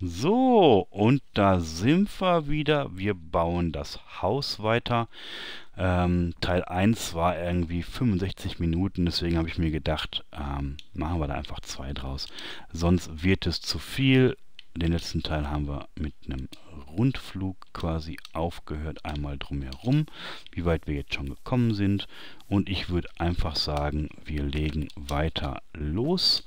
So, und da sind wir wieder. Wir bauen das Haus weiter. Teil eins war irgendwie 65 Minuten, deswegen habe ich mir gedacht, machen wir da einfach zwei draus. Sonst wird es zu viel. Den letzten Teil haben wir mit einem Rundflug quasi aufgehört, einmal drumherum, wie weit wir jetzt schon gekommen sind. Und ich würde einfach sagen, wir legen weiter los.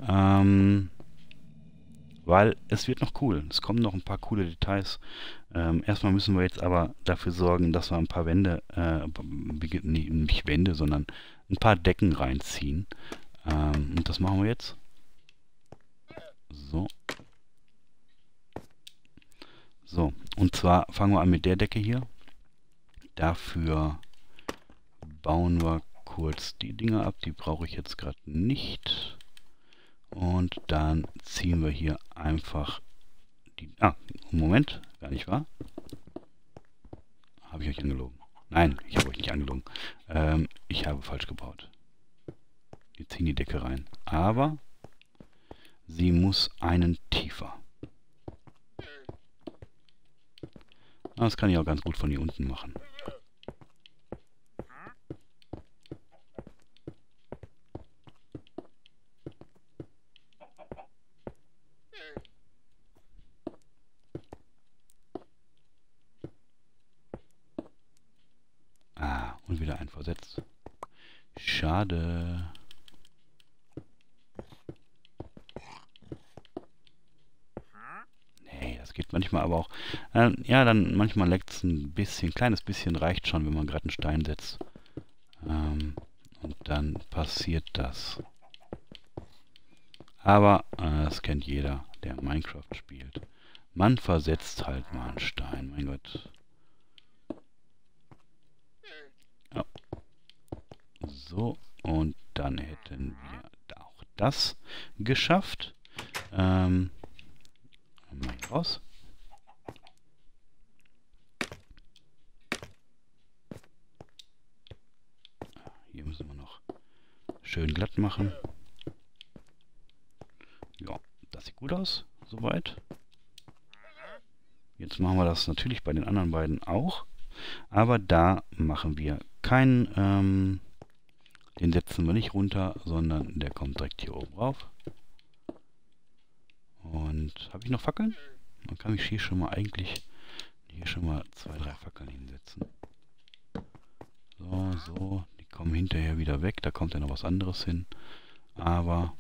Weil es wird noch cool. Es kommen noch ein paar coole Details. Erstmal müssen wir jetzt aber dafür sorgen, dass wir ein paar Wände, nicht Wände, sondern ein paar Decken reinziehen. Und das machen wir jetzt. So. So. Und zwar fangen wir an mit der Decke hier. Dafür bauen wir kurz die Dinger ab. Die brauche ich jetzt gerade nicht. Und dann ziehen wir hier einfach die... Moment, gar nicht wahr? Habe ich euch angelogen? Nein, ich habe euch nicht angelogen. Ich habe falsch gebaut. Wir ziehen die Decke rein. Aber sie muss einen tiefer. Das kann ich auch ganz gut von hier unten machen. Und wieder ein versetzt. Schade. Nee, das geht manchmal aber auch. Ja, dann manchmal leckt es ein bisschen, kleines bisschen reicht schon, wenn man gerade einen Stein setzt. Und dann passiert das. Aber das kennt jeder, der Minecraft spielt. Man versetzt halt mal einen Stein, mein Gott. Ja. So, und dann hätten wir auch das geschafft. Mal hier raus. Hier müssen wir noch schön glatt machen. Ja, das sieht gut aus, soweit. Jetzt machen wir das natürlich bei den anderen beiden auch. Aber da machen wir keinen, den setzen wir nicht runter, sondern der kommt direkt hier oben drauf. Und habe ich noch Fackeln? Dann kann ich hier schon mal eigentlich hier schon mal 2, 3 Fackeln hinsetzen. So, so, die kommen hinterher wieder weg, da kommt ja noch was anderes hin. Aber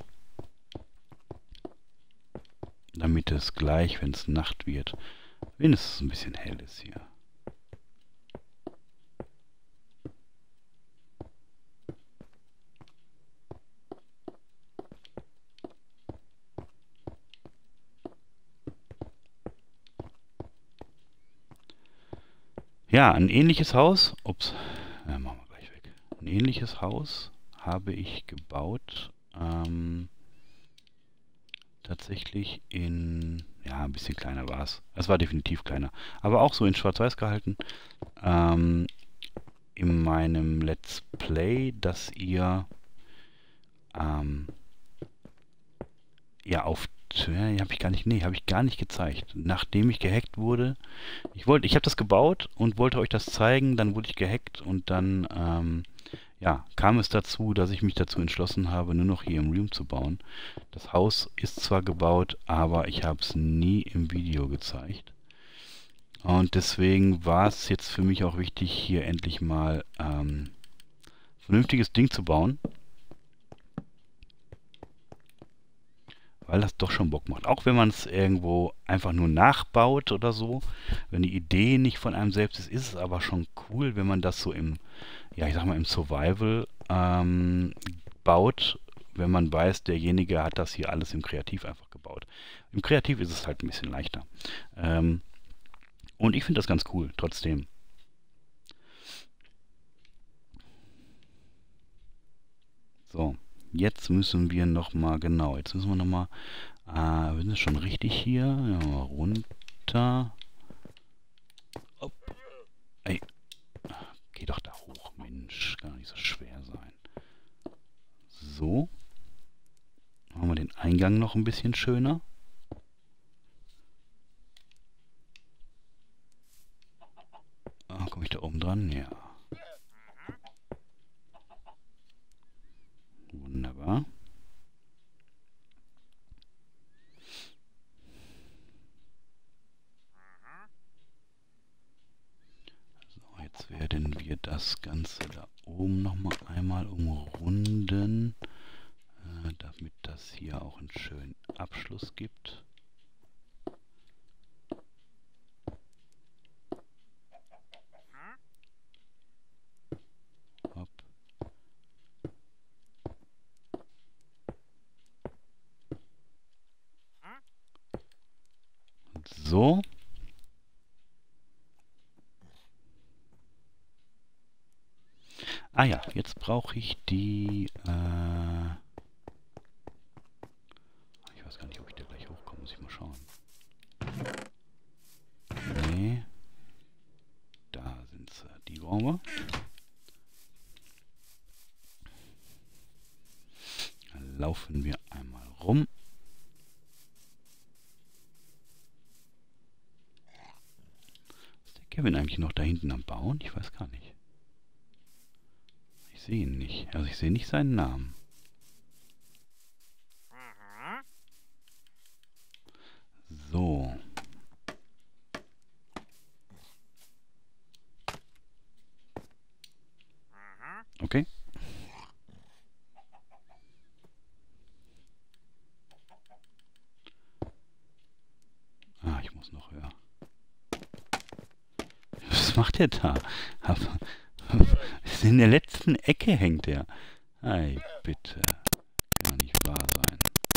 damit es gleich, wenn es Nacht wird, wenigstens ein bisschen hell ist hier. Ja, ein ähnliches Haus, ups, machen wir gleich weg. Ein ähnliches Haus habe ich gebaut, tatsächlich in, ja, ein bisschen kleiner war es. Es war definitiv kleiner, aber auch so in Schwarz-Weiß gehalten. In meinem Let's Play, das ihr ja auf habe ich gar nicht, nee, habe ich gar nicht gezeigt. Nachdem ich gehackt wurde, ich habe das gebaut und wollte euch das zeigen, dann wurde ich gehackt und dann ja, kam es dazu, dass ich mich dazu entschlossen habe, nur noch hier im Realm zu bauen. Das Haus ist zwar gebaut, aber ich habe es nie im Video gezeigt. Und deswegen war es jetzt für mich auch wichtig, hier endlich mal vernünftiges Ding zu bauen. Weil das doch schon Bock macht. Auch wenn man es irgendwo einfach nur nachbaut oder so. Wenn die Idee nicht von einem selbst ist, ist es aber schon cool, wenn man das so im, ja, ich sag mal, im Survival baut, wenn man weiß, derjenige hat das hier alles im Kreativ einfach gebaut. Im Kreativ ist es halt ein bisschen leichter. Und ich finde das ganz cool, trotzdem. So, jetzt müssen wir nochmal, genau, jetzt müssen wir nochmal, wir sind schon richtig hier, ja, mal runter. Hopp. Ey, geh doch da hoch, Mensch, kann doch nicht so schwer sein. So, machen wir den Eingang noch ein bisschen schöner. oben nochmal einmal umrunden, damit das hier auch einen schönen Abschluss gibt. Hopp. So. Ah ja, jetzt brauche ich die... ich weiß gar nicht, ob ich da gleich hochkomme. Muss ich mal schauen. Nee. Da sind sie. Die brauchen wir. Dann laufen wir einmal rum. Ist der Kevin eigentlich noch da hinten am Bauen? Ich weiß gar nicht. Ich sehe ihn nicht. Also ich sehe nicht seinen Namen. So. Okay. Ah, ich muss noch höher. Was macht der da? In der letzten Ecke hängt er. Ei, bitte. Kann doch nicht wahr sein.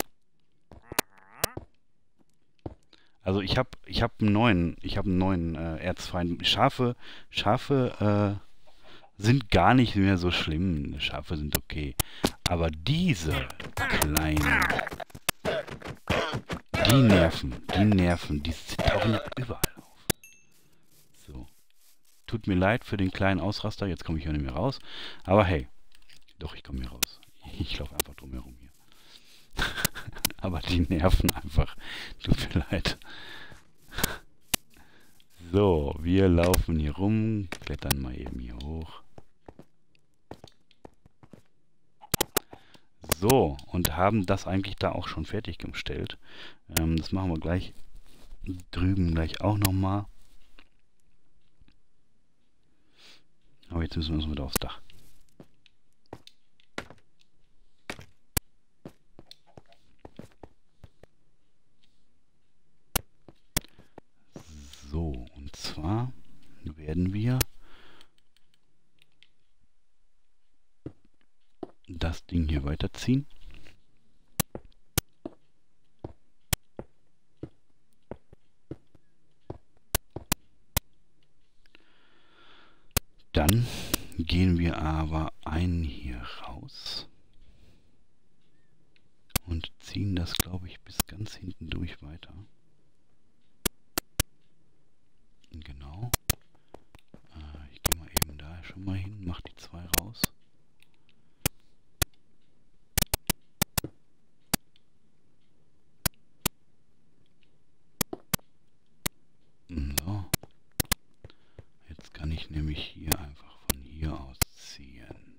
Also ich hab einen neuen Erzfeind. Schafe sind gar nicht mehr so schlimm. Schafe sind okay. Aber diese kleinen, die tauchen ja überall auf. So. Tut mir leid für den kleinen Ausraster. Jetzt komme ich ja nicht mehr raus. Aber hey, doch, ich komme hier raus. Ich laufe einfach drum herum hier. Aber die nerven einfach. Tut mir leid. So, wir laufen hier rum, klettern mal eben hier hoch. So, und haben das eigentlich da auch schon fertiggestellt. Das machen wir gleich drüben gleich auch nochmal. Aber jetzt müssen wir uns wieder aufs Dach. So, und zwar werden wir das Ding hier weiterziehen. Dann gehen wir aber einen hier raus und ziehen das, glaube ich, bis ganz hinten durch weiter. Genau. Ich gehe mal eben da schon mal hin, mach die zwei raus. So. Jetzt kann ich nämlich hier einfach von hier aus ziehen.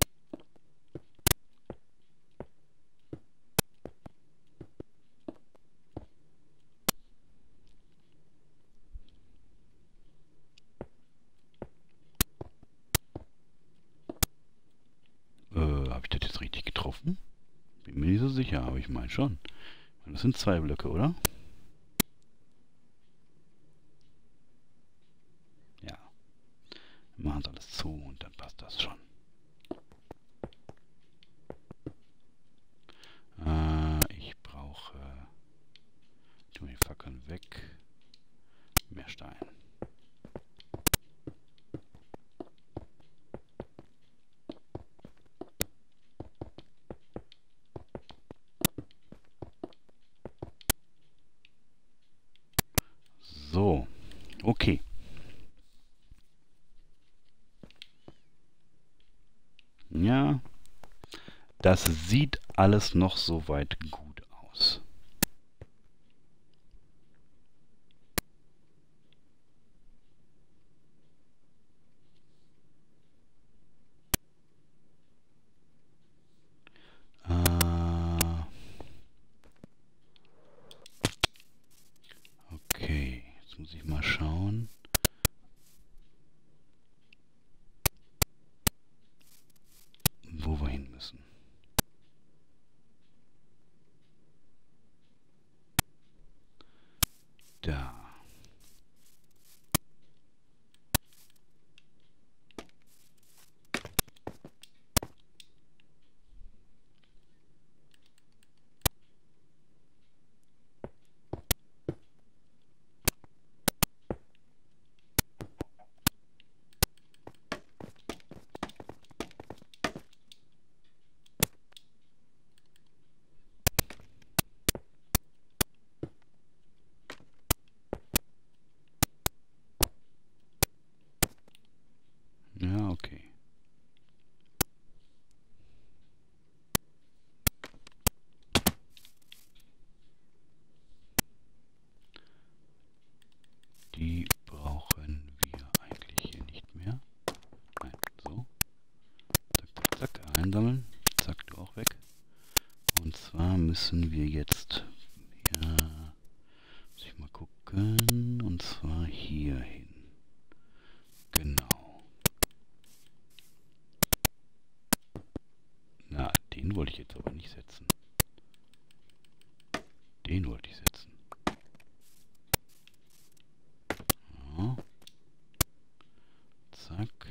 Habe ich das jetzt richtig getroffen? Bin mir nicht so sicher, aber ich meine schon. Das sind zwei Blöcke, oder? Ja. Wir machen alles zu und dann passt das schon. Ich brauche... tun die Fackeln weg. Mehr Stein. So, okay. Ja, das sieht alles noch soweit gut aus. Okay, jetzt muss ich mal schauen. Da. Ja, okay. Die brauchen wir eigentlich hier nicht mehr. Nein, so. Zack, zack, zack. Einsammeln. Zack, du auch weg. Und zwar müssen wir jetzt, ja, muss ich mal gucken, und zwar hier hin. Genau. Na, den wollte ich jetzt aber nicht setzen. Den wollte ich setzen. Ja. Zack.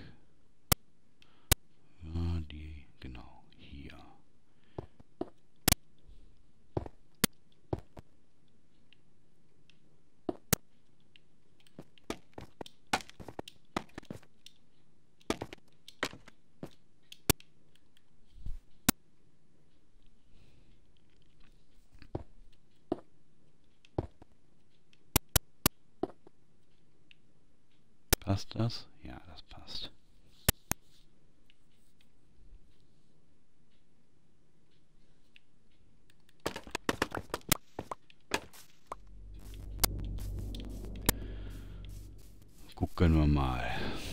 Ja, die, genau, hier. Passt das? Ja, das passt. Gucken wir mal.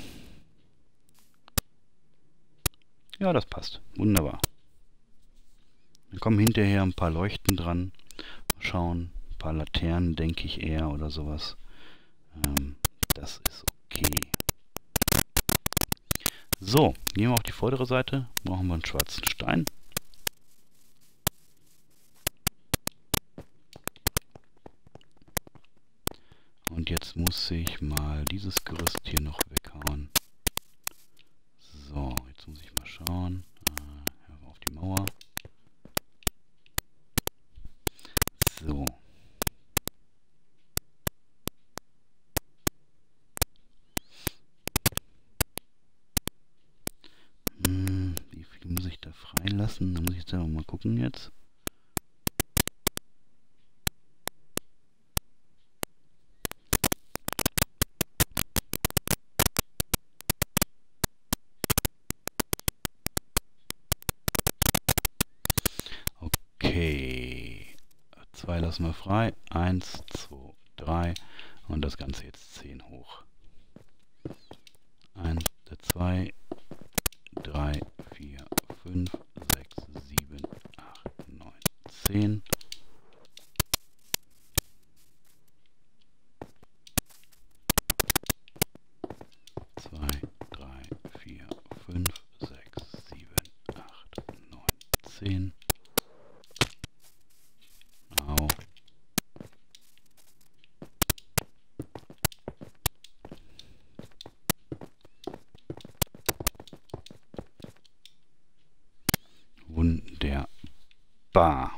Ja, das passt. Wunderbar. Dann kommen hinterher ein paar Leuchten dran. Mal schauen. Ein paar Laternen, denke ich eher, oder sowas. Das ist okay. So, gehen wir auf die vordere Seite. Brauchen wir einen schwarzen Stein. Und jetzt muss ich mal dieses Gerüst hier noch weghauen. So, jetzt muss ich mal schauen. Auf die Mauer. So. Wie viel muss ich da freilassen? Da muss ich selber mal gucken jetzt. Okay. 2 lassen wir frei. 1, 2, 3. Und das Ganze jetzt 10 hoch. 1, 2, 3, 4, 5, 6, 7, 8, 9, 10. Zwei, drei, vier, fünf, sechs, sieben, acht, neun, 10. Au. Wunderbar.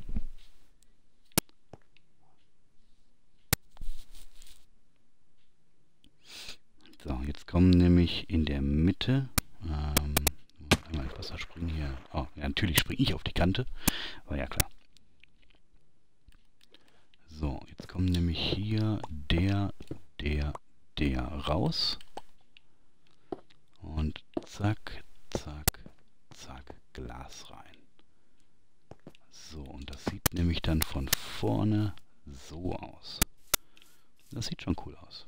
So, jetzt kommen nämlich in der Mitte, einmal ins Wasser springen hier. Oh, ja, natürlich springe ich auf die Kante, war ja klar. So, jetzt kommen nämlich hier der raus. Und zack, zack, zack, Glas rein. So, und das sieht nämlich dann von vorne so aus. Das sieht schon cool aus.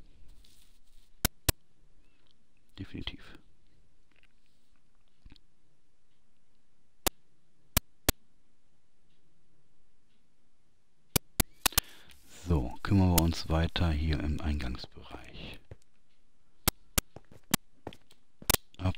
Definitiv. So, kümmern wir uns weiter hier im Eingangsbereich. Ab.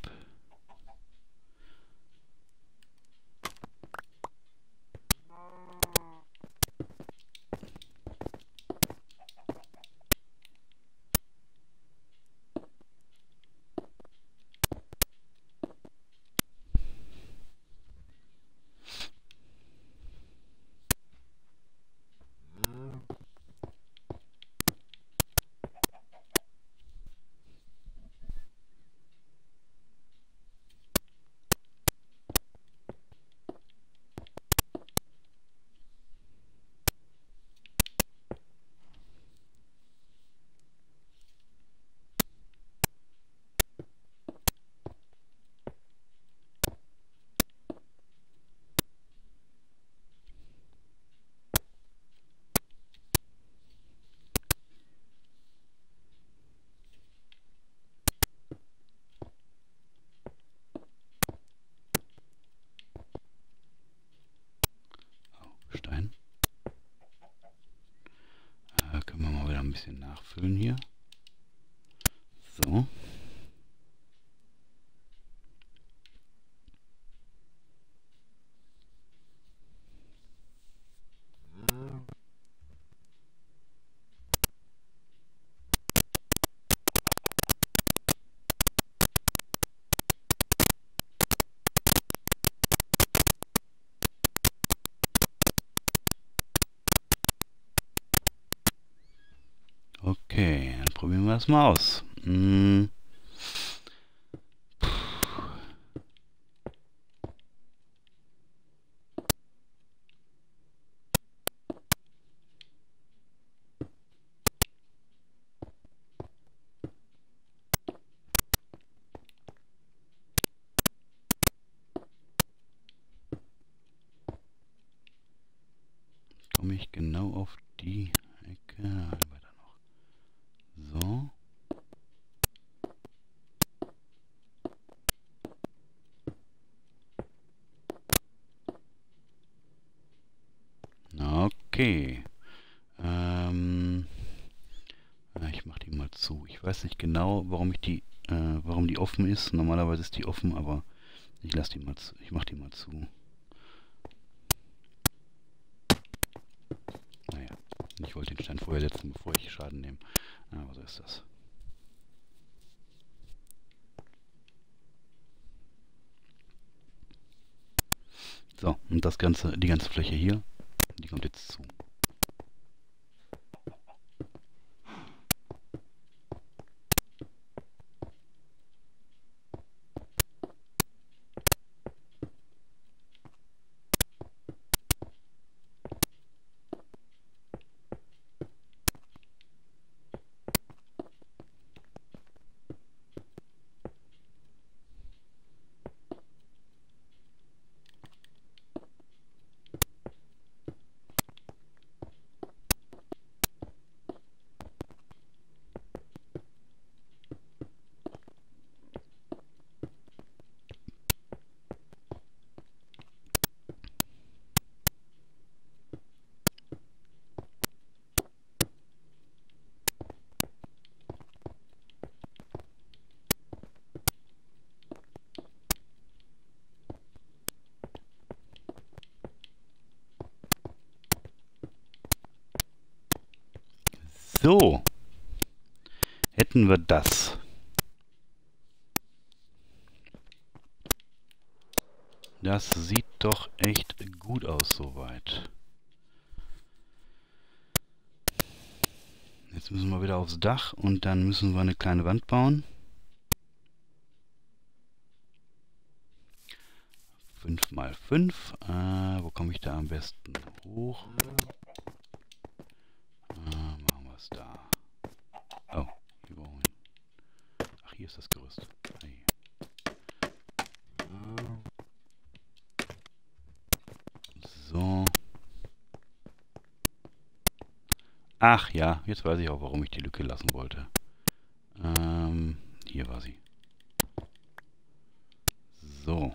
Stein. Können wir mal wieder ein bisschen nachfüllen hier. So. Okay, dann probieren wir das mal aus. Komme ich genau auf die Ecke? Weiter noch. So. Okay. Ich mache die mal zu. Ich weiß nicht genau, warum die offen ist. Normalerweise ist die offen, aber ich lasse die mal zu. Ich mache die mal zu. Naja, ich wollte den Stein vorher setzen, bevor ich Schaden nehme. Aber so ist das. So, und die ganze Fläche hier, die kommt jetzt zu. So, hätten wir das. Das sieht doch echt gut aus soweit. Jetzt müssen wir wieder aufs Dach und dann müssen wir eine kleine Wand bauen. 5 mal 5. Wo komme ich da am besten hoch? Machen wir es da. Oh, hier brauchen wir. Ach, hier ist das Gerüst. Hey. So. Ach ja, jetzt weiß ich auch, warum ich die Lücke lassen wollte. Hier war sie. So.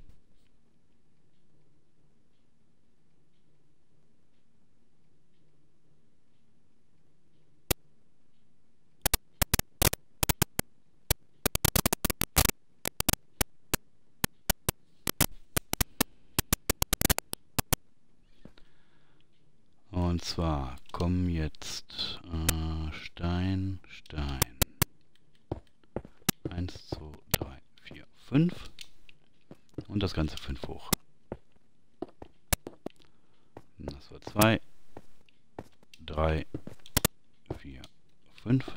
Und zwar kommen jetzt Stein, Stein. 1, 2, 3, 4, 5. Und das Ganze 5 hoch. Das war 2, 3, 4, 5.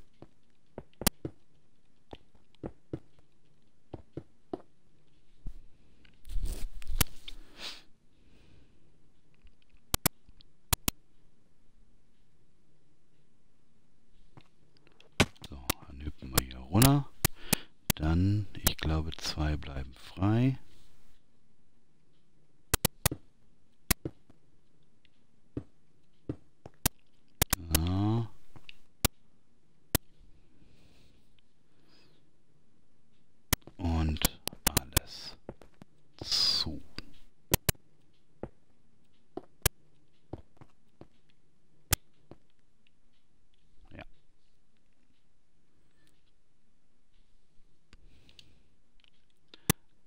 So, dann hüpfen wir hier runter. Dann, ich glaube, 2 bleiben frei. So.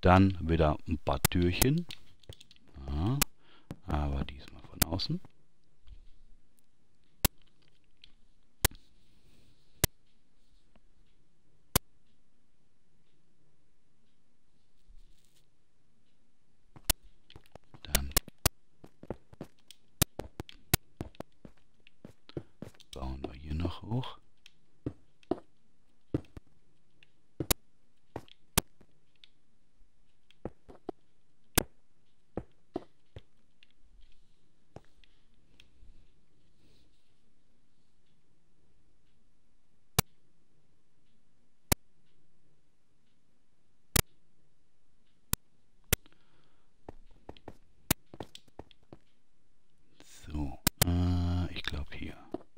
Dann wieder ein paar Türchen. Ja, aber diesmal von außen. Dann bauen wir hier noch hoch. So, ich glaube hier.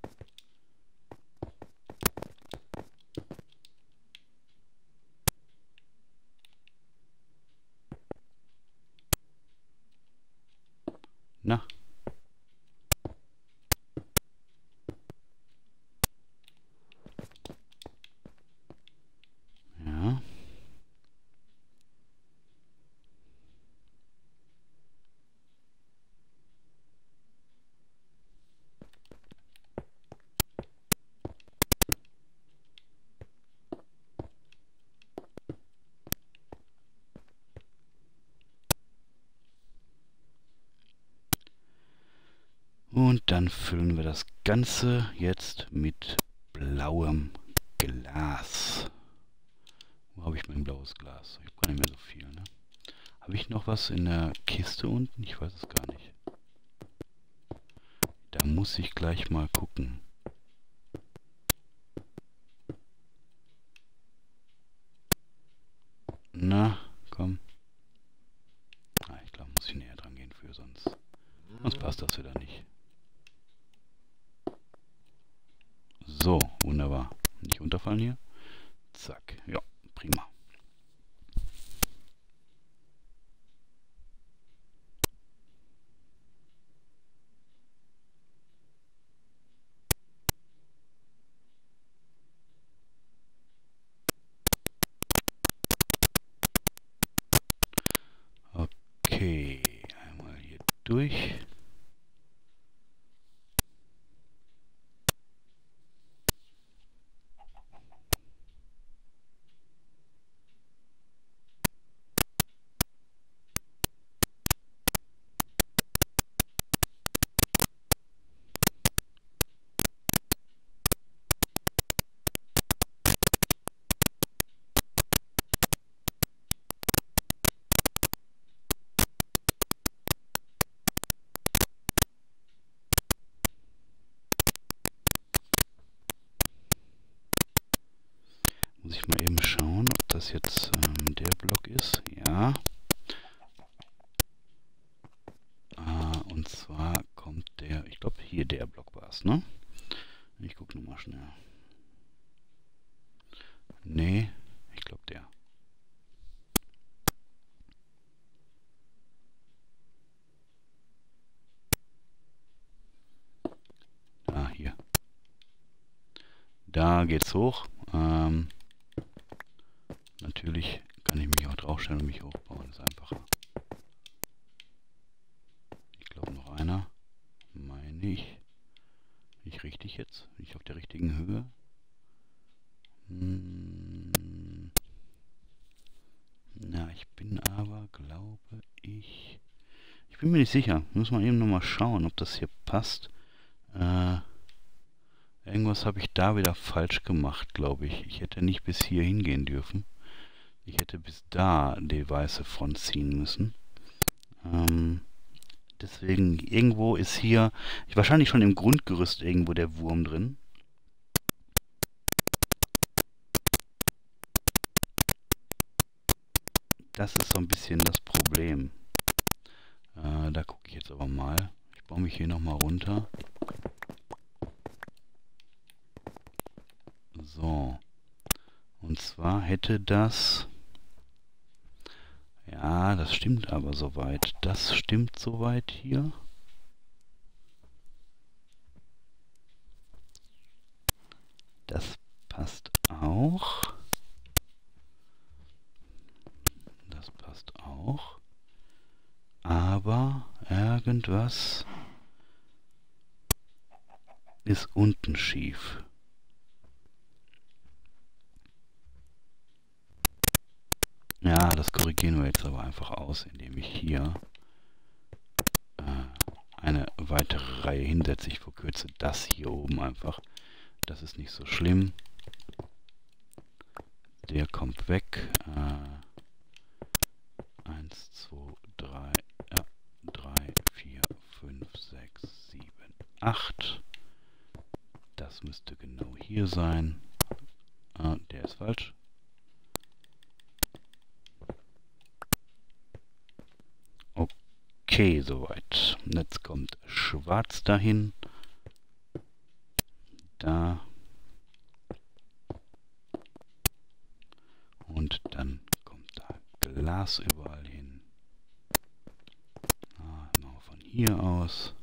Na. Ja. Und dann füllen wir das Ganze jetzt mit blauem Glas. Wo habe ich mein blaues Glas? Ich habe gar nicht mehr so viel, ne? Habe ich noch was in der Kiste unten? Ich weiß es gar nicht. Da muss ich gleich mal gucken. Na, komm. Ah, ich glaube, muss ich näher dran gehen für, sonst passt das wieder nicht. So, wunderbar. Nicht runterfallen hier. Zack. Ja, prima. Okay, einmal hier durch. Muss ich mal eben schauen, ob das jetzt der Block ist. Ja. Und zwar kommt der, ich glaube hier der Block war es, ne? Ich gucke nochmal schnell. Nee, ich glaube der. Ah, hier. Da geht's hoch. Natürlich kann ich mich auch draufstellen und mich hochbauen. Das ist einfacher. Ich glaube noch einer. Meine ich. Nicht richtig jetzt? Nicht auf der richtigen Höhe? Na, ich bin aber, glaube ich... Ich bin mir nicht sicher. Muss man eben nochmal schauen, ob das hier passt. Irgendwas habe ich da wieder falsch gemacht, glaube ich. Ich hätte nicht bis hier hingehen dürfen. Ich hätte bis da die weiße Front ziehen müssen. Deswegen, irgendwo ist hier, wahrscheinlich schon im Grundgerüst irgendwo der Wurm drin. Das ist so ein bisschen das Problem. Da gucke ich jetzt aber mal. Ich baue mich hier nochmal runter. So. Und zwar hätte das... Ja, das stimmt aber soweit. Das stimmt soweit hier. Das passt auch. Irgendwas ist unten schief. Ja, das korrigieren wir jetzt aber einfach aus, indem ich hier eine weitere Reihe hinsetze. Ich verkürze das hier oben einfach. Das ist nicht so schlimm. Der kommt weg. 1, 2, 3, ja, 3, 4, 5, 6, 7, 8. Das müsste genau hier sein. Der ist falsch. Okay, soweit. Jetzt kommt schwarz dahin. Da. Und dann kommt da Glas überall hin. Machen wir von hier aus.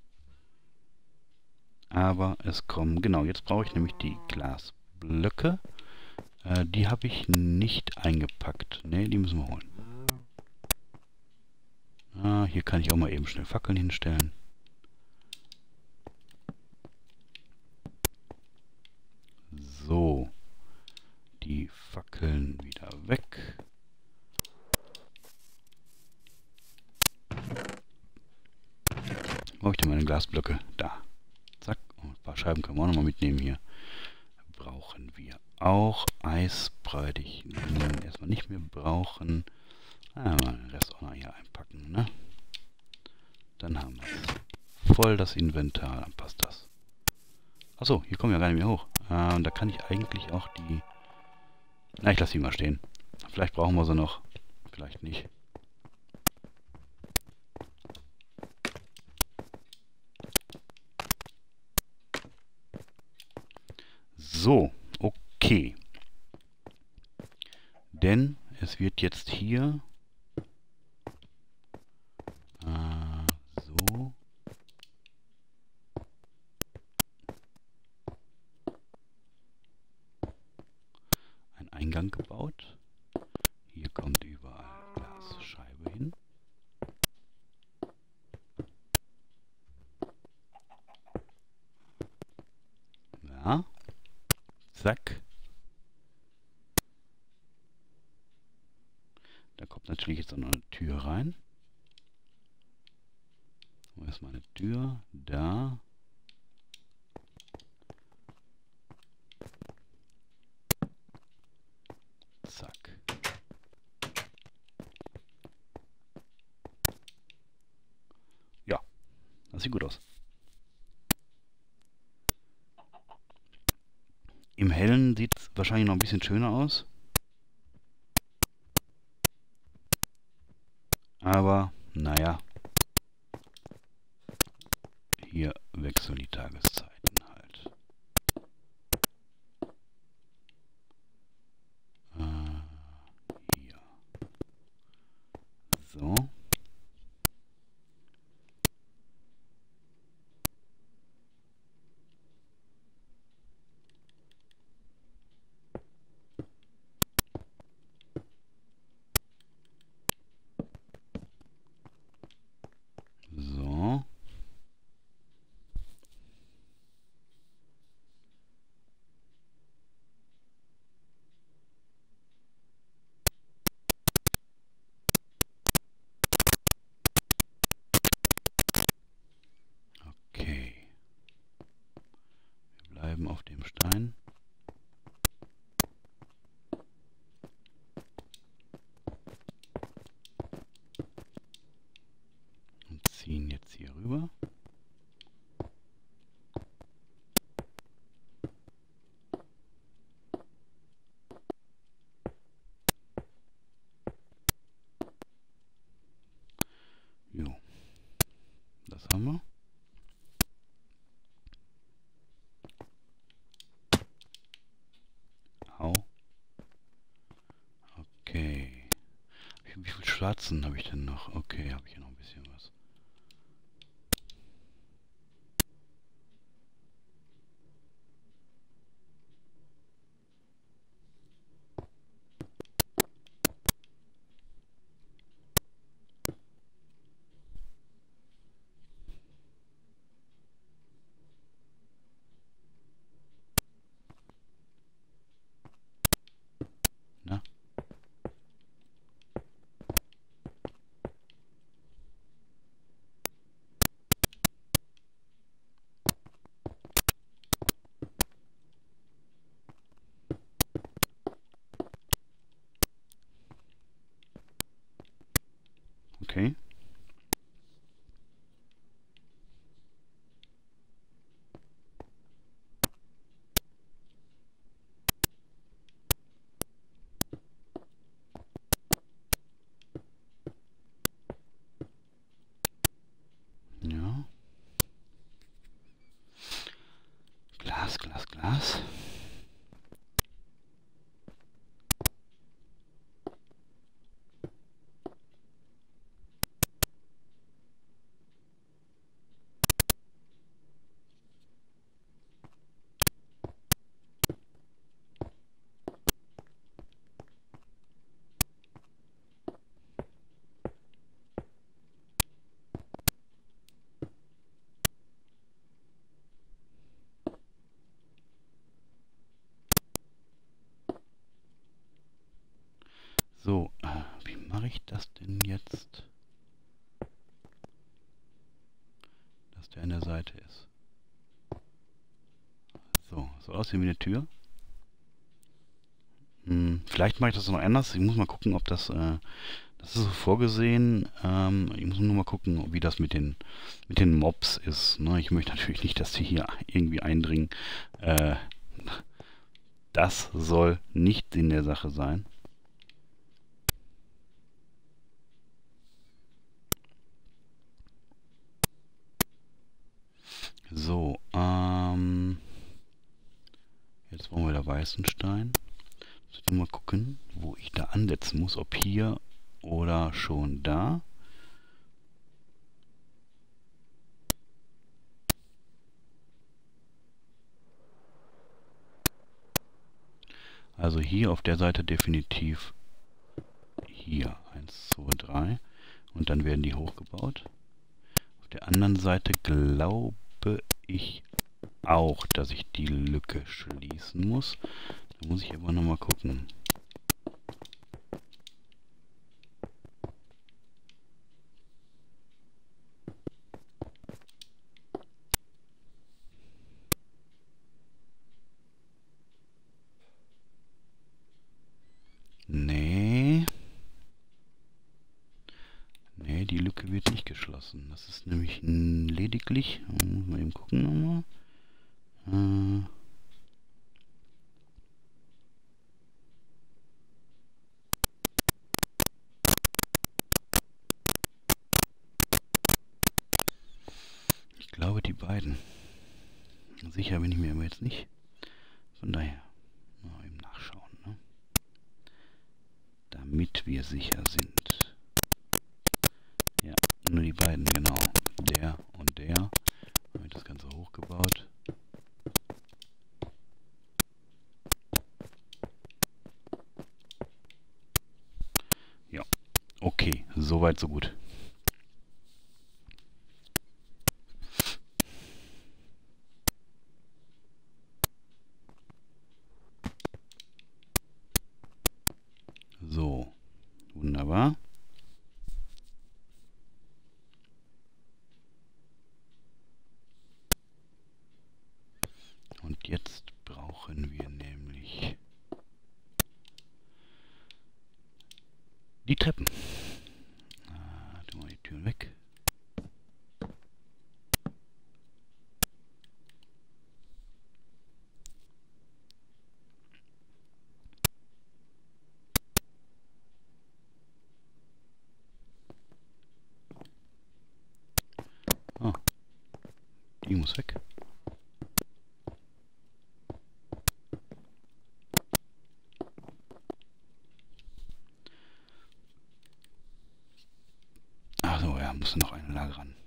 Aber es kommen, genau, jetzt brauche ich nämlich die Glasblöcke. Die habe ich nicht eingepackt. Ne, die müssen wir holen. Hier kann ich auch mal eben schnell Fackeln hinstellen. So. Die Fackeln wieder weg. Wo habe ich denn meine Glasblöcke? Da. Zack. Und ein paar Scheiben können wir auch nochmal mitnehmen hier. Brauchen wir auch. Eis breite ich erstmal nicht mehr brauchen. Mal den Rest auch noch hier einpacken, ne? Dann haben wir voll das Inventar, dann passt das. Achso, hier kommen wir gar nicht mehr hoch. Da kann ich eigentlich auch die... Na, ich lasse die mal stehen. Vielleicht brauchen wir sie noch. Vielleicht nicht. So, okay. Denn es wird jetzt hier... so... ein Eingang gebaut. Hier kommt überall Glasscheibe hin. Ja. Zack. Da kommt natürlich jetzt auch noch eine Tür rein. Wo ist meine Tür? Da. Zack. Ja, das sieht gut aus. Im Hellen sieht es wahrscheinlich noch ein bisschen schöner aus. Aber, naja. Hier wechseln die Tageszeiten halt. Hier. So. So. Okay. Wir bleiben auf dem Stein. Und ziehen jetzt hier rüber. Jo. Das haben wir. Au. Okay. Wie viel Schwarzen habe ich denn noch? Okay, habe ich hier noch ein bisschen was. Okay. Ja. Glas, Glas, Glas. So, wie mache ich das denn jetzt, dass der an der Seite ist? So, soll aussehen wie eine Tür. Vielleicht mache ich das noch anders. Ich muss mal gucken, ob das, das ist so vorgesehen. Ich muss nur mal gucken, wie das mit den Mobs ist. Ne? Ich möchte natürlich nicht, dass die hier irgendwie eindringen. Das soll nicht Sinn der Sache sein. So, jetzt wollen wir da Weißenstein. Muss ich mal gucken, wo ich da ansetzen muss. Ob hier oder schon da. Also hier auf der Seite definitiv hier. 1, 2, 3. Und dann werden die hochgebaut. Auf der anderen Seite glaube ich auch, dass ich die Lücke schließen muss. Da muss ich aber nochmal gucken. Nee. Nee, die Lücke wird nicht geschlossen. Das ist nämlich lediglich... Muss mal eben gucken nochmal. Ich glaube, die beiden. Sicher bin ich mir aber jetzt nicht. Von daher mal eben nachschauen, ne? Damit wir sicher sind. Ja, nur die beiden, genau. Der und der. Habe ich das Ganze hochgebaut. Ja, okay, soweit so gut. So, wunderbar. Und jetzt brauchen wir nämlich die Treppen. Tun wir die Türen weg. Ah, die muss weg. Achso, ja, muss noch eine Lage ran.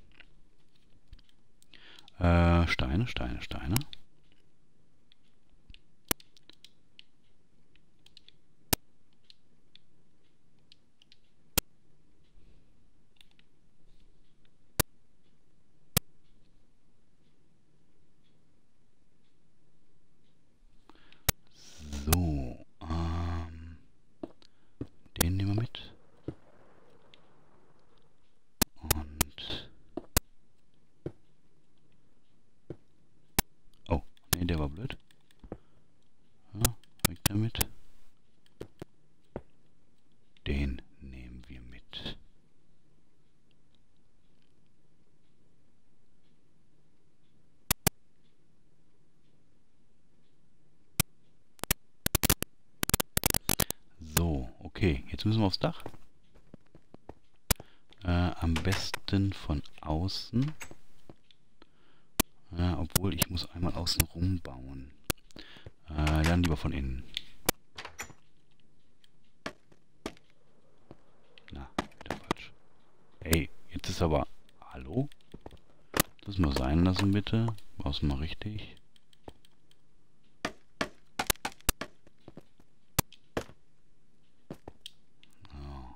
Steine, Steine, Steine. So, den nehmen wir mit. Und... Oh, nee, der war blöd. Ja, weg damit. Den nehmen wir mit. Okay, jetzt müssen wir aufs Dach. Am besten von außen. Obwohl, ich muss einmal außen rum bauen. Dann lieber von innen. Na, wieder falsch. Ey, jetzt ist aber... Hallo? Das mal sein lassen, bitte. Baust mal richtig. So.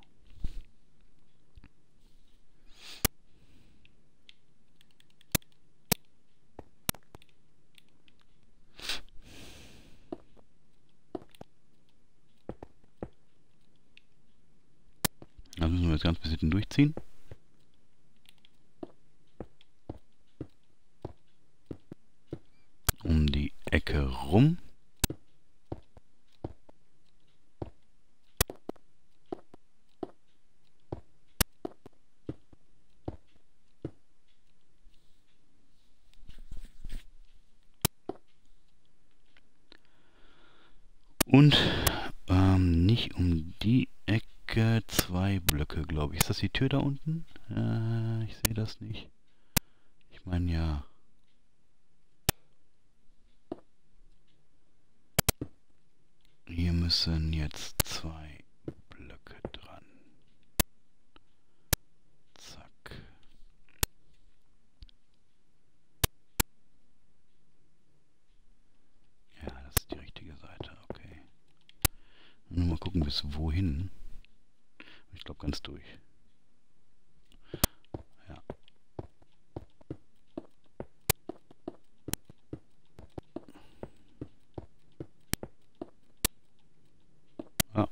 Das müssen wir jetzt ganz bisschen durchziehen. Um die Ecke rum. Und nicht um die Ecke, 2 Blöcke, glaube ich. Ist das die Tür da unten? Ich sehe das nicht. Ich meine ja... Hier müssen jetzt 2 Blöcke dran. Zack. Ja, das ist die richtige Seite, okay. Nur mal gucken, bis wohin. Ich glaube ganz durch. Ja. Ah.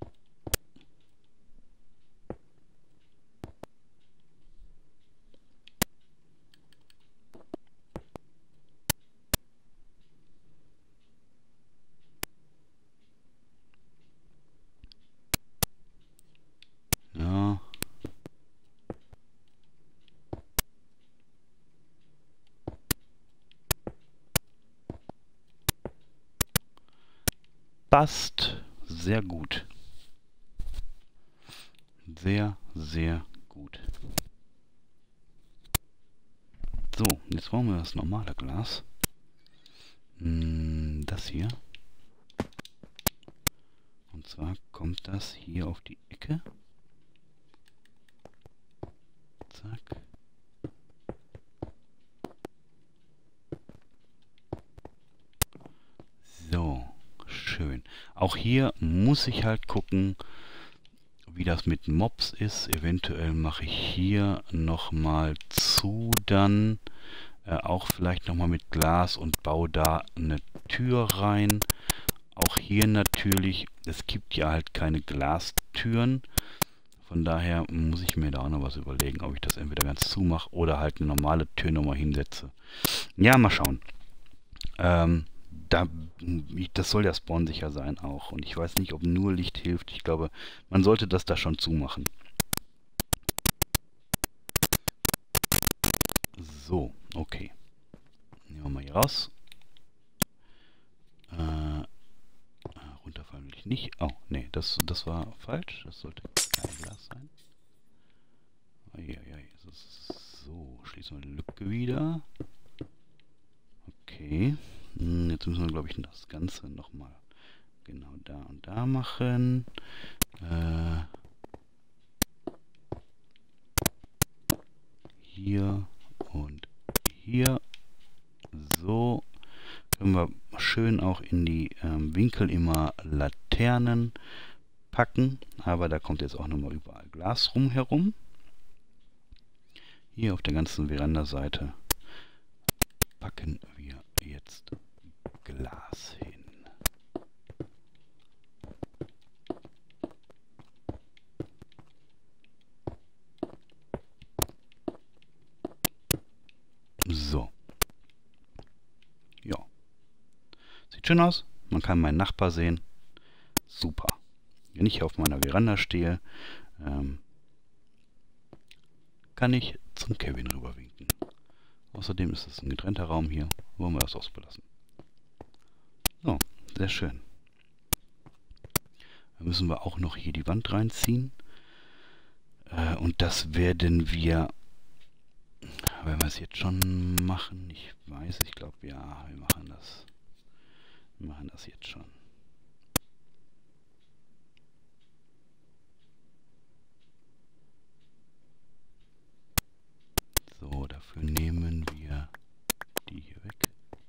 Ja. Passt sehr gut. Sehr, sehr gut. So, jetzt brauchen wir das normale Glas. Das hier. Und zwar kommt das hier auf die Ecke. Zack. So, schön. Auch hier muss ich halt gucken, wie das mit Mobs ist. Eventuell mache ich hier nochmal zu, dann auch vielleicht nochmal mit Glas und baue da eine Tür rein. Auch hier natürlich, es gibt ja halt keine Glastüren. Von daher muss ich mir da auch noch was überlegen, ob ich das entweder ganz zumache oder halt eine normale Tür nochmal hinsetze. Ja, mal schauen. Das soll ja spawnsicher sein auch. Und ich weiß nicht, ob nur Licht hilft. Ich glaube, man sollte das da schon zumachen. So, okay. Nehmen wir mal hier raus. Runterfallen will ich nicht. Oh, nee, das war falsch. Das sollte kein Glas sein. Eieiei. So, schließen wir die Lücke wieder. Okay. Jetzt müssen wir, glaube ich, das Ganze nochmal genau da und da machen. Hier und hier. So. Können wir schön auch in die Winkel immer Laternen packen. Aber da kommt jetzt auch nochmal überall Glas rumherum. Hier auf der ganzen Verandaseite packen wir jetzt Glas hin. So. Ja. Sieht schön aus. Man kann meinen Nachbar sehen. Super. Wenn ich hier auf meiner Veranda stehe, kann ich zum Kevin rüberwinken. Außerdem ist es ein getrennter Raum hier. Wollen wir das ausbelassen. So, sehr schön. Dann müssen wir auch noch hier die Wand reinziehen. Und das werden wir, wenn wir es jetzt schon machen, ich weiß, ich glaube, ja, wir machen das. Wir machen das jetzt schon. So, dafür nehmen wir die hier weg.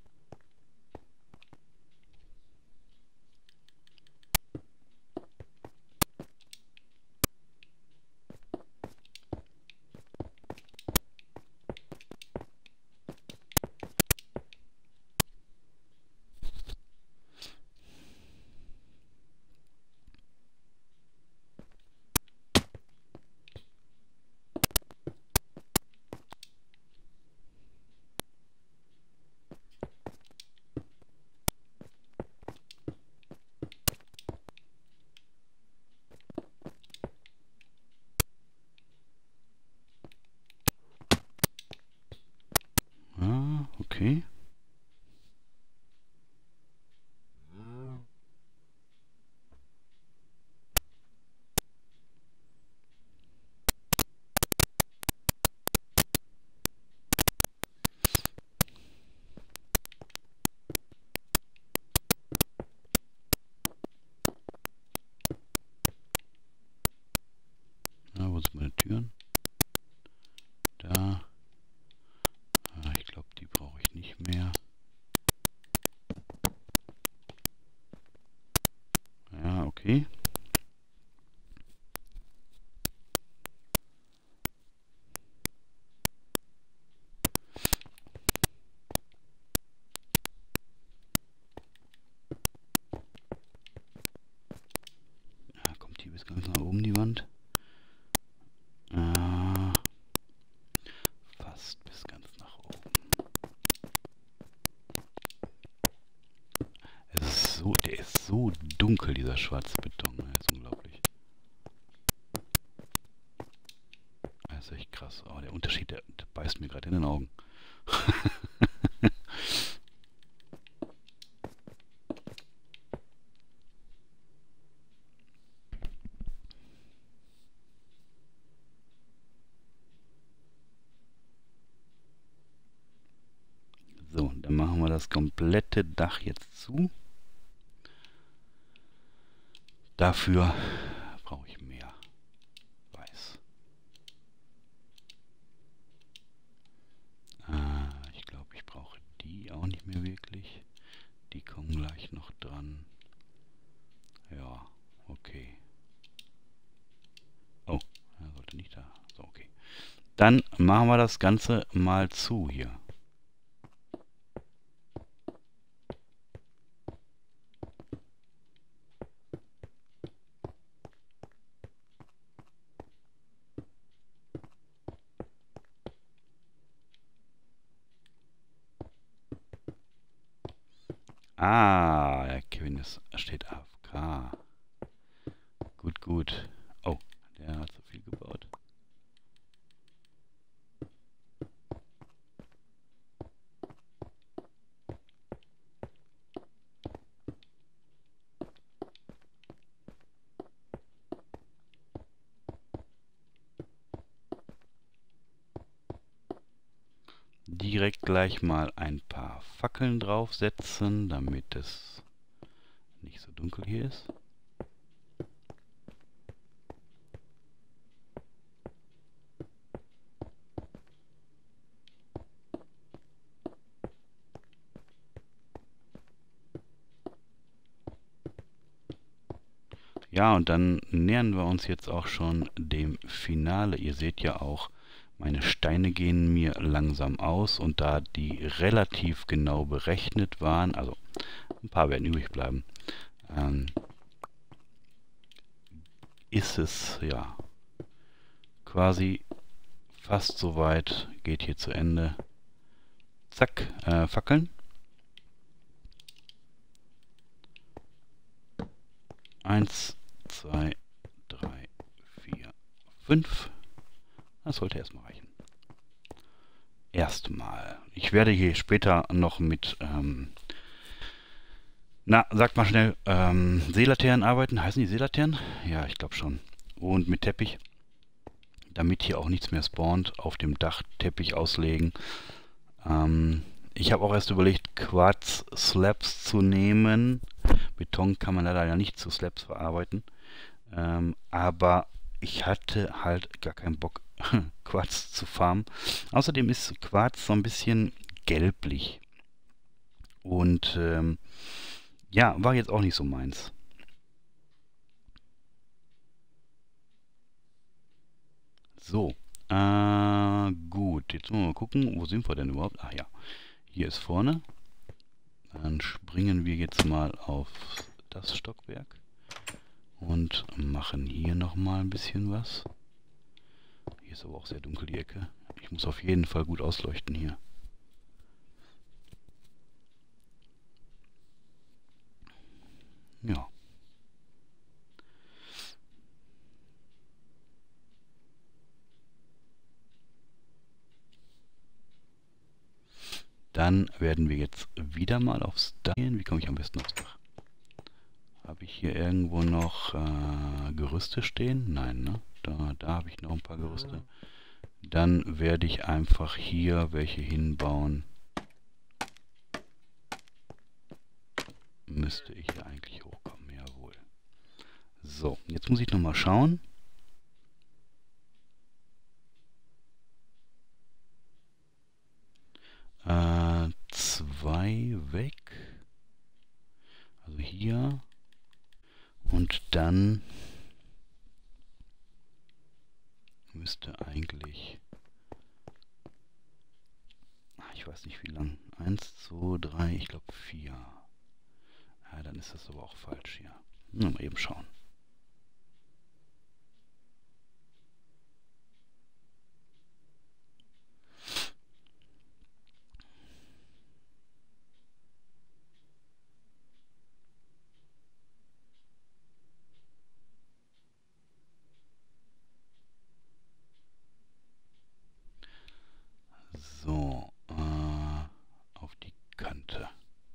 Ah, okay. Wo sind meine Türen? Da. Ich glaube, die brauche ich nicht mehr. Ja, okay. Ja, kommt die bis ganz nach oben, die Wand. Fast bis ganz nach oben. Der ist so dunkel, dieser schwarze Beton. Das ist unglaublich. Das ist echt krass. Oh, der Unterschied, der beißt mir gerade in den Augen. So, dann machen wir das komplette Dach jetzt zu. Dafür brauche ich mehr Weiß. Ich glaube, ich brauche die auch nicht mehr wirklich. Die kommen gleich noch dran. Ja, okay. Oh, er sollte nicht da. So, okay. Dann machen wir das Ganze mal zu hier. Ah, der Kevin steht AFK. Gut, gut. Oh, der hat so viel gebaut. Direkt gleich mal ein paar Fackeln draufsetzen, damit es nicht so dunkel hier ist. Ja, und dann nähern wir uns jetzt auch schon dem Finale. Ihr seht ja auch, meine Steine gehen mir langsam aus und da die relativ genau berechnet waren, also ein paar werden übrig bleiben, ist es ja quasi fast soweit, geht hier zu Ende. Zack, Fackeln. 1, 2, 3, 4, 5. Das sollte erstmal reichen. Erstmal. Ich werde hier später noch mit Na, sagt mal schnell, Seelaternen arbeiten, heißen die Seelaternen? Ja, ich glaube schon. Und mit Teppich, damit hier auch nichts mehr spawnt, auf dem Dach Teppich auslegen. Ich habe auch erst überlegt, Quarz-Slabs zu nehmen. Beton kann man leider ja nicht zu Slabs verarbeiten. Aber ich hatte halt gar keinen Bock, Quarz zu farmen. Außerdem ist Quarz so ein bisschen gelblich. Und ja, war jetzt auch nicht so meins. So, gut, jetzt wollen wir mal gucken, wo sind wir denn überhaupt? Ach ja, hier ist vorne. Dann springen wir jetzt mal auf das Stockwerk und machen hier nochmal ein bisschen was. Hier ist aber auch sehr dunkel die Ecke. Ich muss auf jeden Fall gut ausleuchten hier. Ja. Dann werden wir jetzt wieder mal aufs Dach gehen. Wie komme ich am besten aufs Dach? Habe ich hier irgendwo noch Gerüste stehen? Nein, ne? Da habe ich noch ein paar Gerüste. Dann werde ich einfach hier welche hinbauen. Müsste ich ja eigentlich hochkommen, jawohl. So, jetzt muss ich nochmal schauen. Zwei weg. Also hier. Und dann müsste eigentlich... Ich weiß nicht wie lang. 1, 2, 3, ich glaube 4. Ja, dann ist das aber auch falsch hier. Nur mal eben schauen. So, auf die Kante.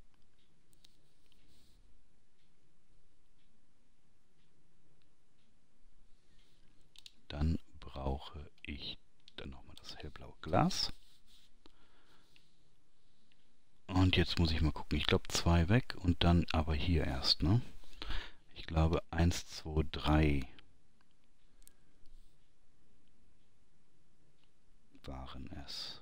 Dann brauche ich dann nochmal das hellblaue Glas. Und jetzt muss ich mal gucken. Ich glaube 2 weg und dann aber hier erst, ne? Ich glaube 1, 2, 3 waren es.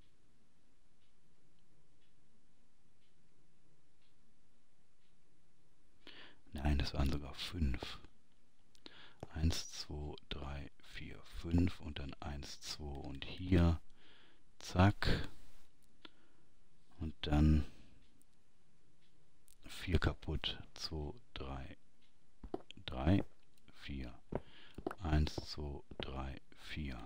Nein, das waren sogar 5. 1, 2, 3, 4, 5 und dann 1, 2 und hier. Zack. Und dann 4 kaputt. 2, 3, 3, 4. 1, 2, 3, 4.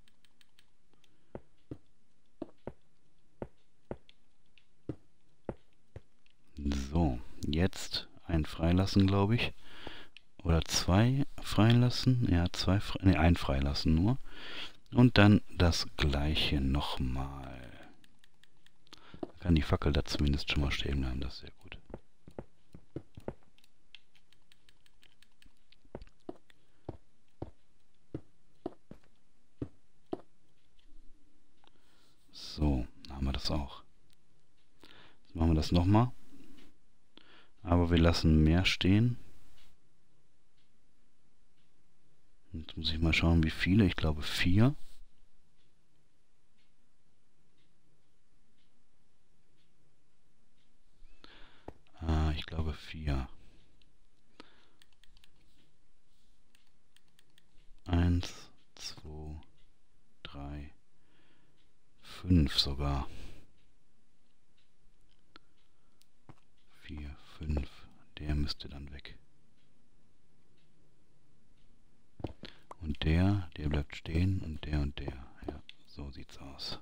So, jetzt einen freilassen, glaube ich. Oder 2 freilassen. Ja, 2 ne, einen freilassen nur. Und dann das gleiche nochmal. Kann die Fackel da zumindest schon mal stehen bleiben, das ist sehr gut. So, dann haben wir das auch. Jetzt machen wir das nochmal. Aber wir lassen mehr stehen. Jetzt muss ich mal schauen, wie viele. Ich glaube 4. Ich glaube 4. 1, 2, 3, 5 sogar. 4, 5. Der müsste dann weg. Und der bleibt stehen und der und der. Ja, so sieht's aus.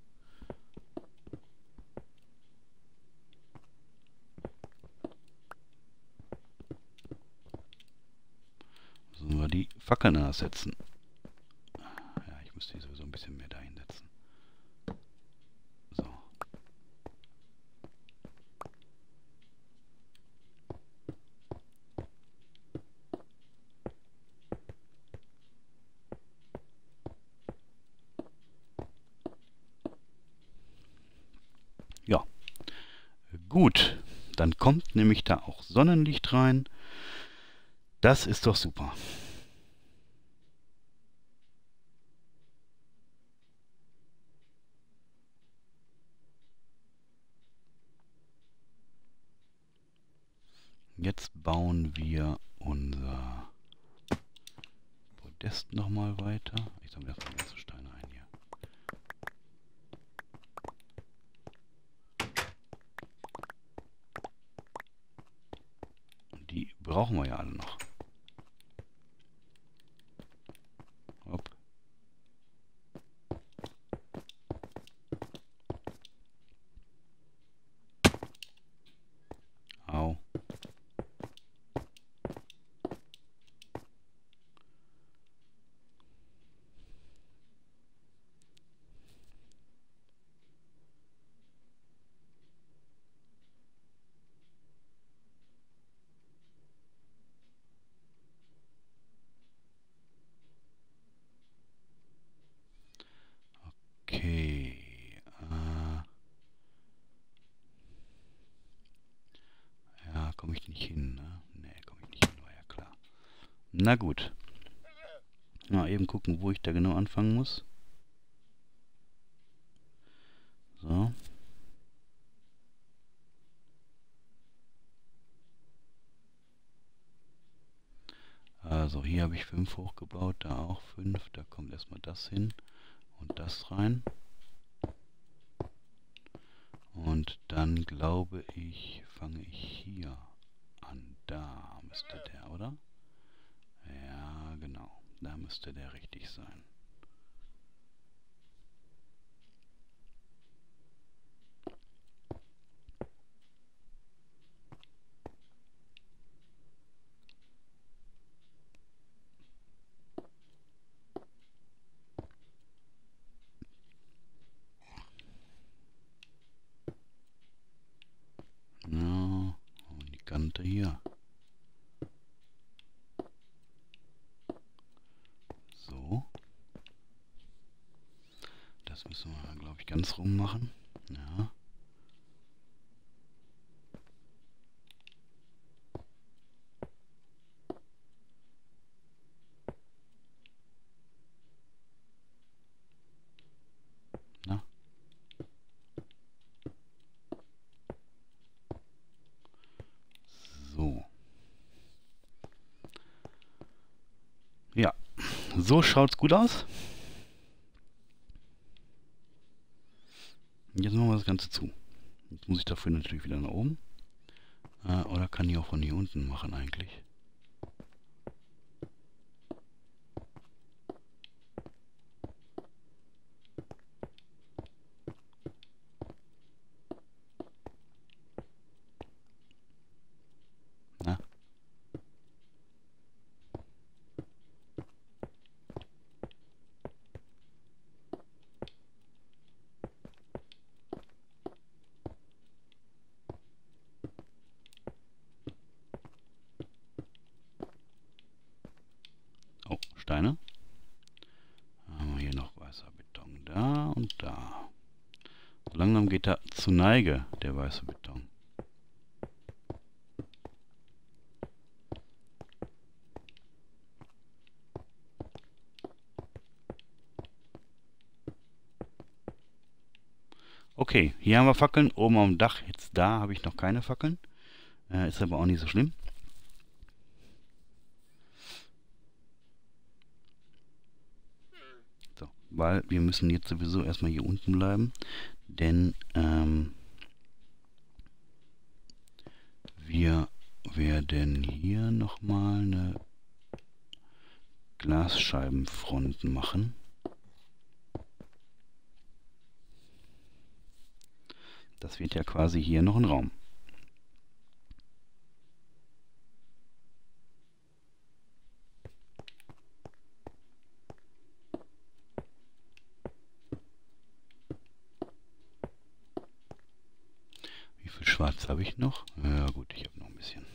Sollen wir die Fackeln ersetzen? Ja, ich muss die sowieso ein bisschen mehr dahin setzen. So. Gut, dann kommt nämlich da auch Sonnenlicht rein. Das ist doch super. Jetzt bauen wir unser Podest nochmal weiter. Ich sammle erstmal die ganzen Steine ein hier. Und die brauchen wir ja alle noch. Hopp. Au. Okay. Ja, komme ich nicht hin, ne? Ne, komme ich nicht hin, war ja klar. Na gut. Mal eben gucken, wo ich da genau anfangen muss. So. Also hier habe ich 5 hochgebaut, da auch 5. Da kommt erstmal das hin und das rein. Und dann glaube ich, fange ich hier an. Da müsste der, oder? Ja, genau. Da müsste der richtig sein. Ja, und die Kante hier. So. Das müssen wir, glaube ich, ganz rum machen. Ja. Na. So. Ja. So schaut's gut aus. Jetzt machen wir das Ganze zu. Jetzt muss ich dafür natürlich wieder nach oben. Oder kann ich auch von hier unten machen eigentlich. Na? Oh, Steine. Haben wir hier noch weißer Beton da und da. So langsam geht er zur Neige, der weiße Beton. Okay, hier haben wir Fackeln. Oben am Dach, jetzt da habe ich noch keine Fackeln. Ist aber auch nicht so schlimm. So, weil wir müssen jetzt sowieso erstmal hier unten bleiben. Denn wir werden hier nochmal eine Glasscheibenfront machen. Das wird ja quasi hier noch ein Raum. Wie viel Schwarz habe ich noch? Ja gut, ich habe noch ein bisschen.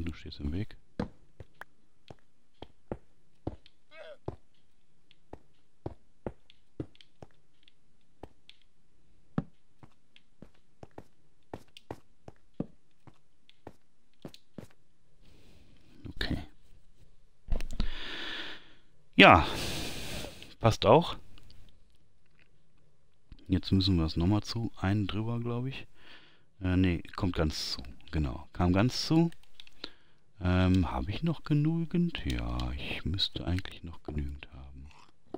Du stehst im Weg. Okay. Ja, passt auch. Jetzt müssen wir es nochmal zu. Einen drüber, glaube ich. Ne, kommt ganz zu. Genau, kam ganz zu. Habe ich noch genügend? Ja, ich müsste eigentlich noch genügend haben.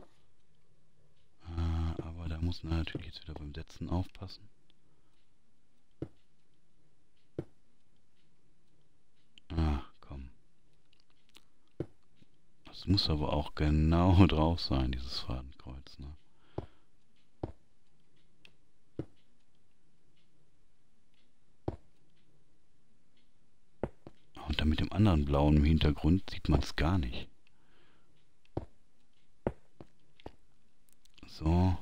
Aber da muss man natürlich jetzt wieder beim Setzen aufpassen. Komm. Das muss aber auch genau drauf sein, dieses Fadenkreuz, ne? Und dann mit dem anderen blauen im Hintergrund sieht man es gar nicht. So.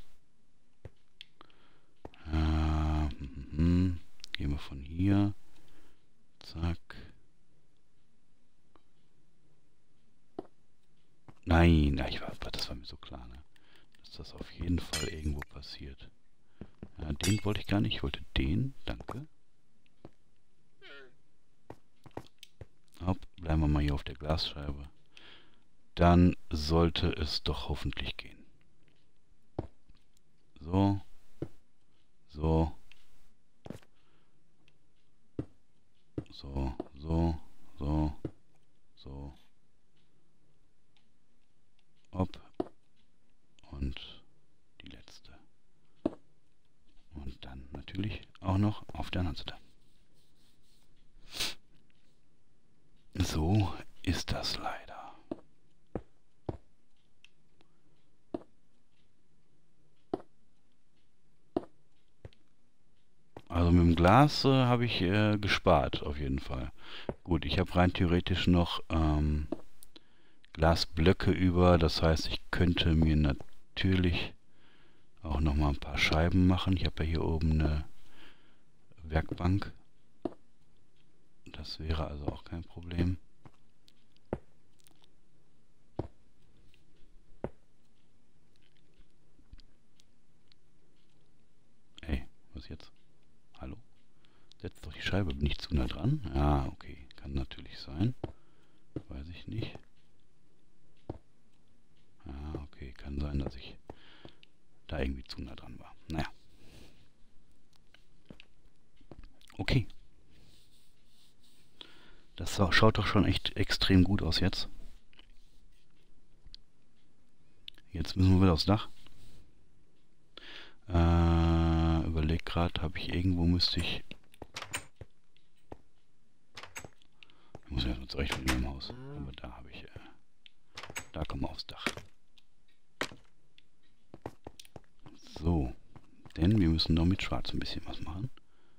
Gehen wir von hier. Zack. Nein, das war mir so klar, ne? Dass das auf jeden Fall irgendwo passiert. Ja, den wollte ich gar nicht, ich wollte den. Danke. Hopp, bleiben wir mal hier auf der Glasscheibe. Dann sollte es doch hoffentlich gehen. So. So. So, so, so, so. Hopp. Und die letzte. Und dann natürlich auch noch auf der anderen Seite. So ist das leider. Also mit dem Glas habe ich gespart, auf jeden Fall. Gut, ich habe rein theoretisch noch Glasblöcke über. Das heißt, ich könnte mir natürlich auch noch mal ein paar Scheiben machen. Ich habe ja hier oben eine Werkbank. Das wäre also auch kein Problem. Hey, was jetzt? Hallo? Setzt doch die Scheibe nicht zu nah dran. Ja, okay. Kann natürlich sein. Weiß ich nicht. Ah, okay. Kann sein, dass ich da irgendwie zu nah dran war. Naja. Okay. Das schaut doch schon echt extrem gut aus jetzt. Jetzt müssen wir wieder aufs Dach. Überleg gerade, habe ich irgendwo müsste ich... Ich muss erstmal zurechtfinden im Haus. Aber da habe ich... da kommen wir aufs Dach. So. Denn wir müssen noch mit Schwarz ein bisschen was machen.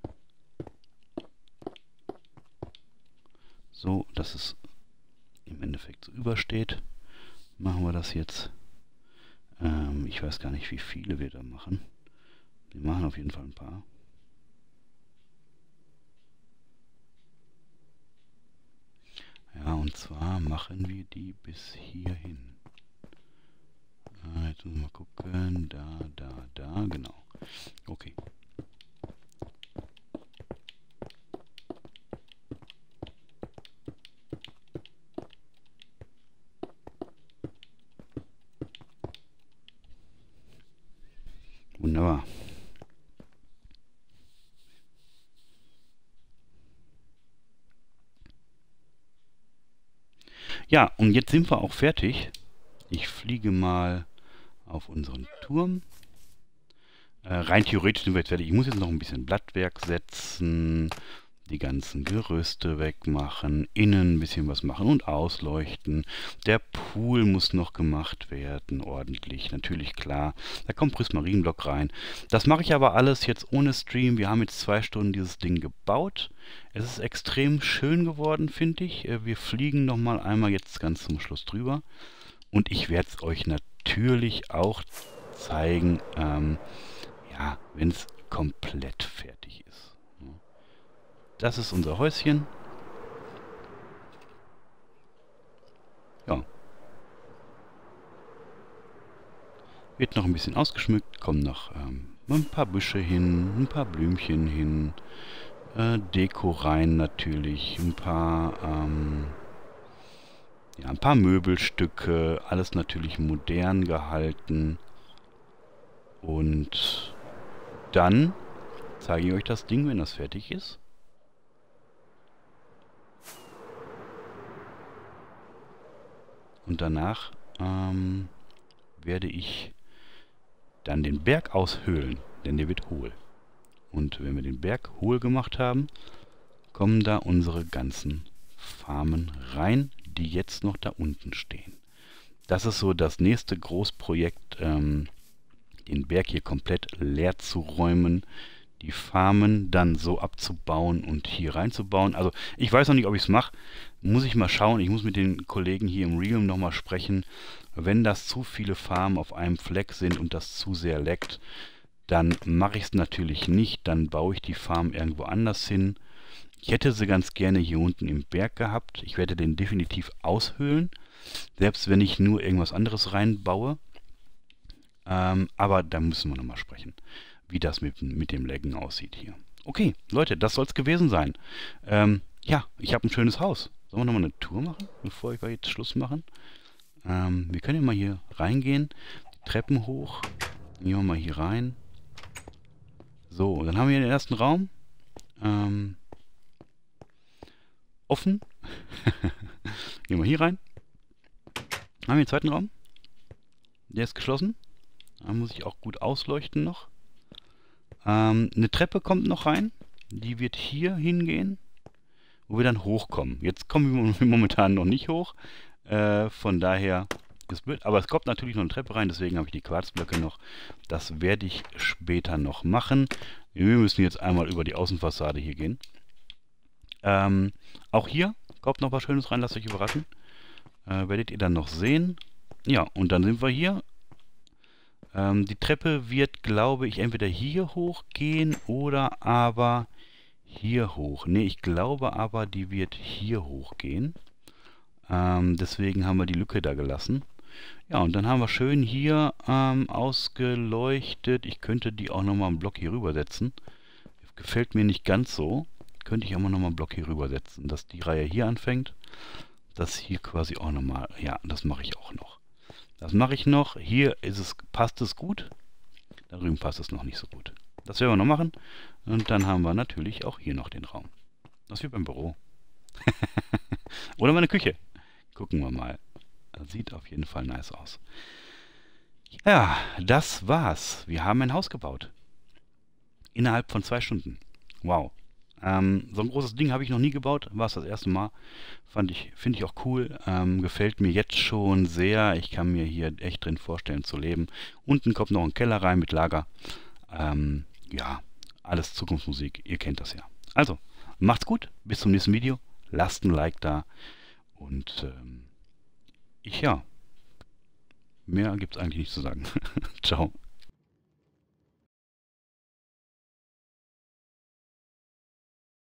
So, dass es im Endeffekt so übersteht. Machen wir das jetzt. Ich weiß gar nicht, wie viele wir da machen. Wir machen auf jeden Fall ein paar. Ja, und zwar machen wir die bis hierhin. Jetzt müssen wir mal gucken. Da, genau. Okay. Wunderbar. Ja, und jetzt sind wir auch fertig. Ich fliege mal auf unseren Turm. Rein theoretisch sind wir jetzt fertig. Ich muss jetzt noch ein bisschen Blattwerk setzen, die ganzen Gerüste wegmachen, innen ein bisschen was machen und ausleuchten. Der Pool muss noch gemacht werden, ordentlich, natürlich klar. Da kommt Prismarinblock rein. Das mache ich aber alles jetzt ohne Stream. Wir haben jetzt 2 Stunden dieses Ding gebaut. Es ist extrem schön geworden, finde ich. Wir fliegen nochmal einmal jetzt ganz zum Schluss drüber. Und ich werde es euch natürlich auch zeigen, ja, wenn es komplett fertig ist. Das ist unser Häuschen. Wird noch ein bisschen ausgeschmückt, kommen noch ein paar Büsche hin, ein paar Blümchen hin, Deko rein natürlich, ein paar Möbelstücke, alles natürlich modern gehalten. Und dann zeige ich euch das Ding, wenn das fertig ist. Und danach werde ich dann den Berg aushöhlen, denn der wird hohl. Und wenn wir den Berg hohl gemacht haben, kommen da unsere ganzen Farmen rein, die jetzt noch da unten stehen. Das ist so das nächste Großprojekt, den Berg hier komplett leer zu räumen, die Farmen dann so abzubauen und hier reinzubauen. Also ich weiß noch nicht, ob ich es mache. Muss ich mal schauen. Ich muss mit den Kollegen hier im Realm nochmal sprechen. Wenn das zu viele Farmen auf einem Fleck sind und das zu sehr leckt, dann mache ich es natürlich nicht. Dann baue ich die Farm irgendwo anders hin. Ich hätte sie ganz gerne hier unten im Berg gehabt. Ich werde den definitiv aushöhlen. Selbst wenn ich nur irgendwas anderes reinbaue. Aber da müssen wir nochmal sprechen, wie das mit dem Laggen aussieht hier. Okay, Leute, das soll es gewesen sein. Ja, ich habe ein schönes Haus. Sollen wir nochmal eine Tour machen, bevor wir jetzt Schluss machen? Wir können ja mal hier reingehen, die Treppen hoch. Gehen wir mal hier rein. So, dann haben wir hier den ersten Raum. Offen. Gehen wir hier rein. Haben wir den zweiten Raum. Der ist geschlossen. Da muss ich auch gut ausleuchten noch. Eine Treppe kommt noch rein. Die wird hier hingehen, wo wir dann hochkommen. Jetzt kommen wir momentan noch nicht hoch. Von daher ist blöd. Aber es kommt natürlich noch eine Treppe rein, deswegen habe ich die Quarzblöcke noch. Das werde ich später noch machen. Wir müssen jetzt einmal über die Außenfassade hier gehen. Auch hier kommt noch was Schönes rein, lasst euch überraschen. Werdet ihr dann noch sehen. Ja, und dann sind wir hier. Die Treppe wird, glaube ich, entweder hier hochgehen oder aber hier hoch. Ne, ich glaube aber, die wird hier hochgehen. Deswegen haben wir die Lücke da gelassen. Ja, und dann haben wir schön hier ausgeleuchtet. Ich könnte die auch nochmal einen Block hier rüber setzen. Gefällt mir nicht ganz so. Könnte ich auch mal nochmal einen Block hier rüber setzen, dass die Reihe hier anfängt. Das hier quasi auch nochmal. Ja, das mache ich auch noch. Das mache ich noch. Hier passt es gut. Da drüben passt es noch nicht so gut. Das werden wir noch machen. Und dann haben wir natürlich auch hier noch den Raum. Das wie beim Büro. Oder meine Küche. Gucken wir mal. Das sieht auf jeden Fall nice aus. Ja, das war's. Wir haben ein Haus gebaut. Innerhalb von 2 Stunden. Wow. So ein großes Ding habe ich noch nie gebaut. War es das erste Mal. Finde ich auch cool. Gefällt mir jetzt schon sehr. Ich kann mir hier echt drin vorstellen zu leben. Unten kommt noch ein Keller rein mit Lager. Ja, alles Zukunftsmusik. Ihr kennt das ja. Also, macht's gut. Bis zum nächsten Video. Lasst ein Like da. Und mehr gibt's eigentlich nicht zu sagen. Ciao.